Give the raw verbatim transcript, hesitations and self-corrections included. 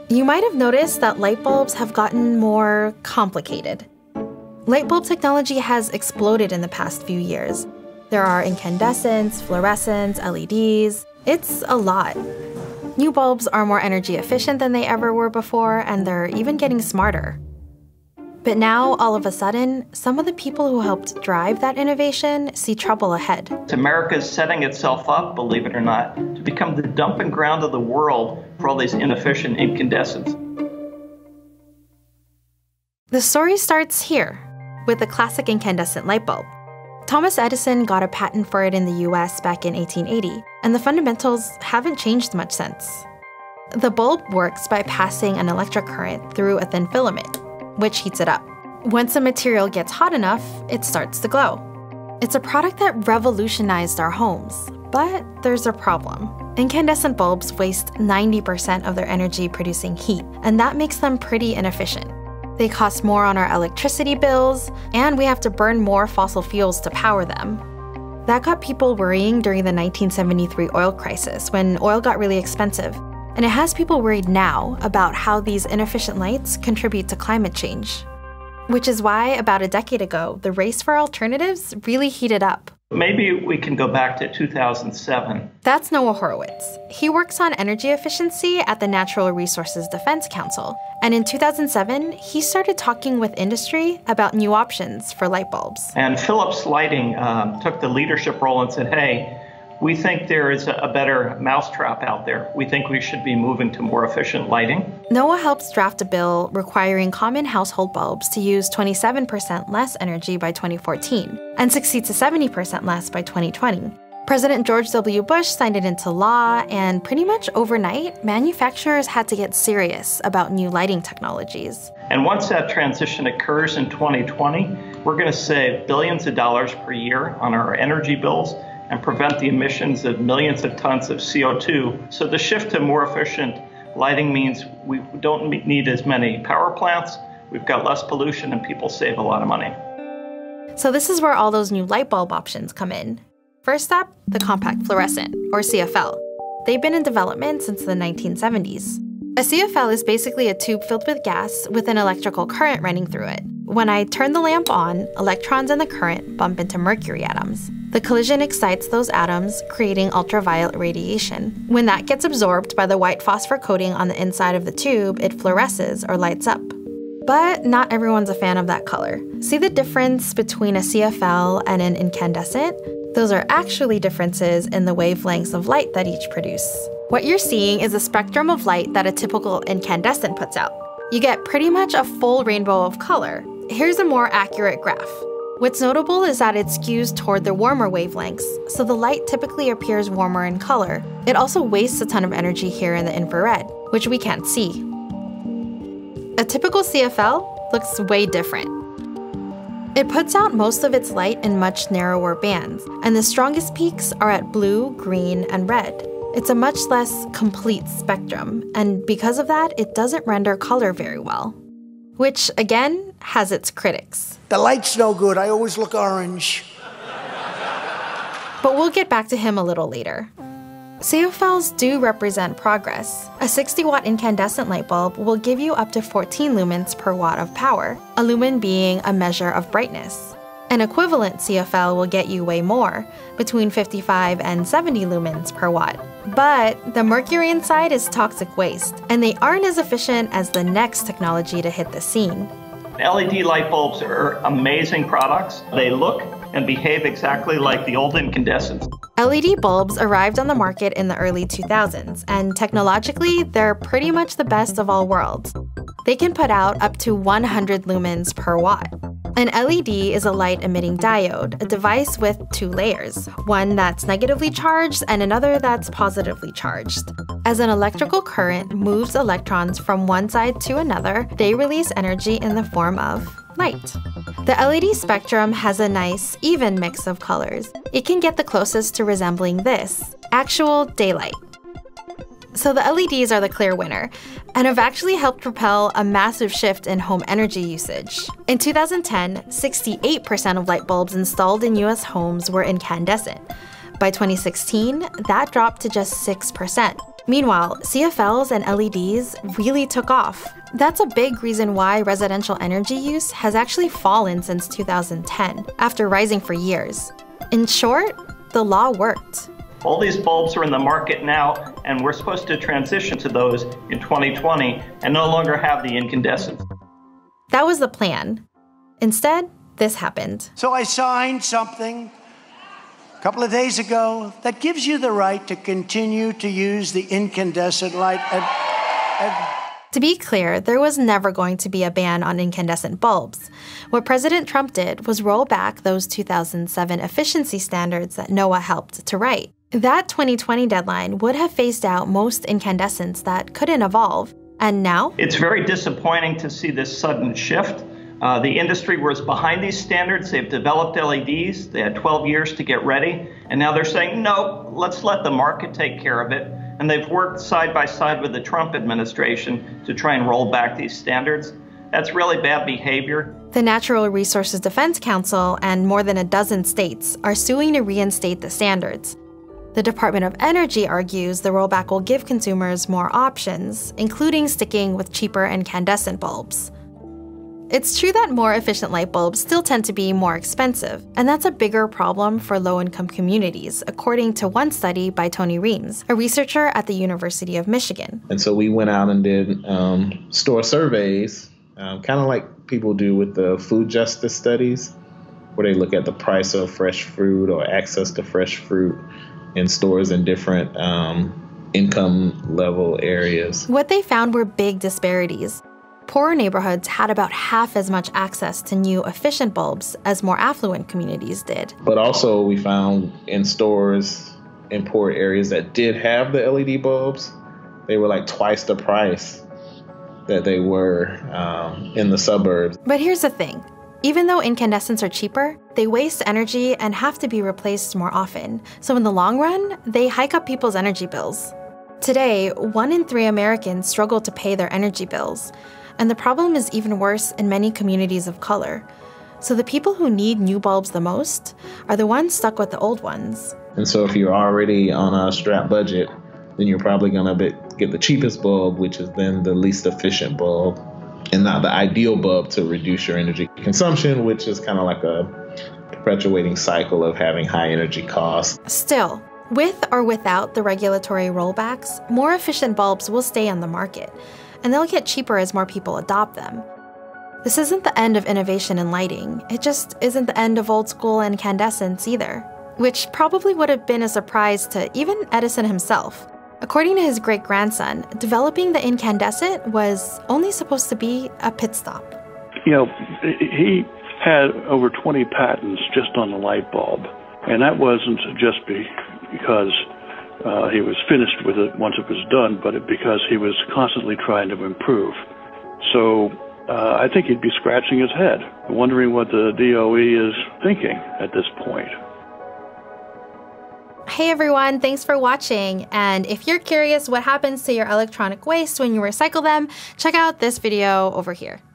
You might have noticed that light bulbs have gotten more complicated. Light bulb technology has exploded in the past few years. There are incandescents, fluorescents, L E Ds. It's a lot. New bulbs are more energy efficient than they ever were before, and they're even getting smarter. But now, all of a sudden, some of the people who helped drive that innovation see trouble ahead. America is setting itself up, believe it or not, to become the dumping ground of the world for all these inefficient incandescents. The story starts here, with the classic incandescent light bulb. Thomas Edison got a patent for it in the U S back in eighteen eighty, and the fundamentals haven't changed much since. The bulb works by passing an electric current through a thin filament, which heats it up. Once a material gets hot enough, it starts to glow. It's a product that revolutionized our homes, but there's a problem. Incandescent bulbs waste ninety percent of their energy producing heat, and that makes them pretty inefficient. They cost more on our electricity bills, and we have to burn more fossil fuels to power them. That got people worrying during the nineteen seventy-three oil crisis, when oil got really expensive. And it has people worried now about how these inefficient lights contribute to climate change. Which is why, about a decade ago, the race for alternatives really heated up. Maybe we can go back to two thousand seven. That's Noah Horowitz. He works on energy efficiency at the Natural Resources Defense Council. And in two thousand seven, he started talking with industry about new options for light bulbs. And Philips Lighting um, took the leadership role and said, hey, we think there is a better mousetrap out there. We think we should be moving to more efficient lighting. Noah helps draft a bill requiring common household bulbs to use twenty-seven percent less energy by twenty fourteen and sixty to seventy percent less by twenty twenty. President George W. Bush signed it into law, and pretty much overnight, manufacturers had to get serious about new lighting technologies. And once that transition occurs in twenty twenty, we're going to save billions of dollars per year on our energy bills and prevent the emissions of millions of tons of C O two. So the shift to more efficient lighting means we don't need as many power plants, we've got less pollution, and people save a lot of money. So this is where all those new light bulb options come in. First up, the compact fluorescent, or C F L. They've been in development since the nineteen seventies. A C F L is basically a tube filled with gas with an electrical current running through it. When I turn the lamp on, electrons in the current bump into mercury atoms. The collision excites those atoms, creating ultraviolet radiation. When that gets absorbed by the white phosphor coating on the inside of the tube, it fluoresces or lights up. But not everyone's a fan of that color. See the difference between a C F L and an incandescent? Those are actually differences in the wavelengths of light that each produce. What you're seeing is a spectrum of light that a typical incandescent puts out. You get pretty much a full rainbow of color. Here's a more accurate graph. What's notable is that it skews toward the warmer wavelengths, so the light typically appears warmer in color. It also wastes a ton of energy here in the infrared, which we can't see. A typical C F L looks way different. It puts out most of its light in much narrower bands, and the strongest peaks are at blue, green, and red. It's a much less complete spectrum, and because of that, it doesn't render color very well. Which, again, has its critics. The light's no good. I always look orange. But we'll get back to him a little later. C F Ls do represent progress. A sixty watt incandescent light bulb will give you up to fourteen lumens per watt of power, a lumen being a measure of brightness. An equivalent C F L will get you way more, between fifty-five and seventy lumens per watt. But the mercury inside is toxic waste, and they aren't as efficient as the next technology to hit the scene. L E D light bulbs are amazing products. They look and behave exactly like the old incandescents. L E D bulbs arrived on the market in the early two thousands, and technologically, they're pretty much the best of all worlds. They can put out up to one hundred lumens per watt. An L E D is a light-emitting diode, a device with two layers, one that's negatively charged and another that's positively charged. As an electrical current moves electrons from one side to another, they release energy in the form of light. The L E D spectrum has a nice, even mix of colors. It can get the closest to resembling this, actual daylight. So the L E Ds are the clear winner, and have actually helped propel a massive shift in home energy usage. In two thousand ten, sixty-eight percent of light bulbs installed in U S homes were incandescent. By twenty sixteen, that dropped to just six percent. Meanwhile, C F Ls and L E Ds really took off. That's a big reason why residential energy use has actually fallen since two thousand ten, after rising for years. In short, the law worked. All these bulbs are in the market now, and we're supposed to transition to those in twenty twenty and no longer have the incandescent. That was the plan. Instead, this happened. So I signed something a couple of days ago that gives you the right to continue to use the incandescent light. And, and To be clear, there was never going to be a ban on incandescent bulbs. What President Trump did was roll back those two thousand seven efficiency standards that NOAA helped to write. That twenty twenty deadline would have phased out most incandescents that couldn't evolve. And now? It's very disappointing to see this sudden shift. Uh, the industry was behind these standards. They've developed L E Ds. They had twelve years to get ready. And now they're saying, no, let's let the market take care of it. And they've worked side by side with the Trump administration to try and roll back these standards. That's really bad behavior. The Natural Resources Defense Council and more than a dozen states are suing to reinstate the standards. The Department of Energy argues the rollback will give consumers more options, including sticking with cheaper incandescent bulbs. It's true that more efficient light bulbs still tend to be more expensive, and that's a bigger problem for low-income communities, according to one study by Tony Reams, a researcher at the University of Michigan. And so we went out and did um, store surveys, um, kind of like people do with the food justice studies, where they look at the price of fresh fruit or access to fresh fruit in stores in different um, income level areas. What they found were big disparities. Poorer neighborhoods had about half as much access to new efficient bulbs as more affluent communities did. But also we found in stores in poor areas that did have the L E D bulbs, they were like twice the price that they were um, in the suburbs. But here's the thing. Even though incandescents are cheaper, they waste energy and have to be replaced more often. So in the long run, they hike up people's energy bills. Today, one in three Americans struggle to pay their energy bills. And the problem is even worse in many communities of color. So the people who need new bulbs the most are the ones stuck with the old ones. And so if you're already on a strapped budget, then you're probably going to get the cheapest bulb, which is then the least efficient bulb, and not the ideal bulb to reduce your energy consumption, which is kind of like a perpetuating cycle of having high energy costs. Still, with or without the regulatory rollbacks, more efficient bulbs will stay on the market, and they'll get cheaper as more people adopt them. This isn't the end of innovation in lighting. It just isn't the end of old school incandescents either, which probably would have been a surprise to even Edison himself. According to his great-grandson, developing the incandescent was only supposed to be a pit stop. You know, he had over twenty patents just on the light bulb, and that wasn't just be, because uh, he was finished with it once it was done, but it, because he was constantly trying to improve. So uh, I think he'd be scratching his head, wondering what the D O E is thinking at this point. Hey everyone, thanks for watching. And if you're curious what happens to your electronic waste when you recycle them, check out this video over here.